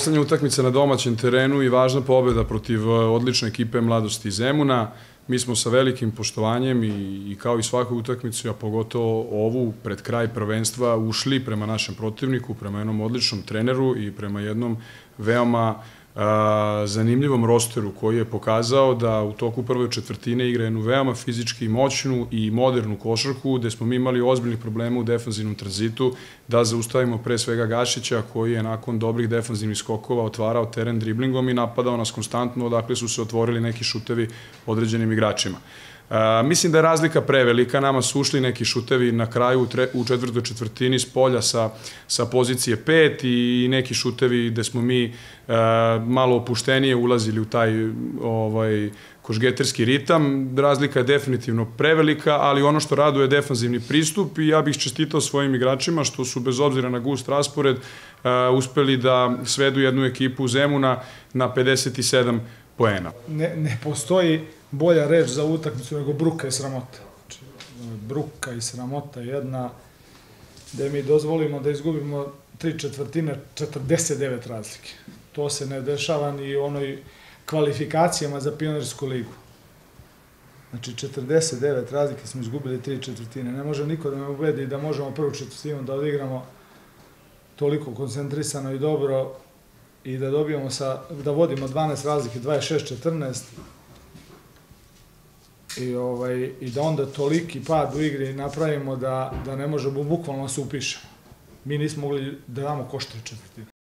Poslednja utakmica na domaćem terenu i važna pobeda protiv odlične ekipe Mladosti iz Zemuna. Mi smo sa velikim poštovanjem i kao i svaku utakmicu, a pogotovo ovu pred kraj prvenstva, ušli prema našem protivniku, prema jednom odličnom treneru i prema jednom veoma zanimljivom rosteru koji je pokazao da u toku prve četvrtine igra jednu veoma fizički moćnu i modernu košarku, gde smo mi imali ozbiljnih problema u defanzivnom tranzitu, da zaustavimo pre svega Gašića koji je nakon dobrih defanzivnih skokova otvarao teren driblingom i napadao nas konstantno, odakle su se otvorili neki šutevi određenim igračima. Mislim da je razlika prevelika, nama su ušli neki šutevi na kraju u četvrtoj četvrtini s polja sa pozicije 5 i neki šutevi gde smo mi malo opuštenije ulazili u taj košgeterski ritam. Razlika je definitivno prevelika, ali ono što raduje je defanzivni pristup i ja bih čestitao svojim igračima što su bez obzira na gust raspored uspeli da svedu jednu ekipu Zemuna na 57 poena. Ne postoji bolja reč za utakmicu nego bruka i sramota. Znači, bruka i sramota jedna gde mi dozvolimo da izgubimo 3/4, 49 razlike. To se ne dešava ni u onoj kvalifikacijama za Pionirsku ligu. Znači, 49 razlike smo izgubili 3/4. Ne može niko da me ubedi da možemo prvu četvrtinu da odigramo toliko koncentrisano i dobro i da dobijemo da vodimo 12 razlike, 26-14 i da onda toliki pad u igri napravimo da ne možemo bukvalno se upišemo. Mi nismo mogli da damo koš 3/4.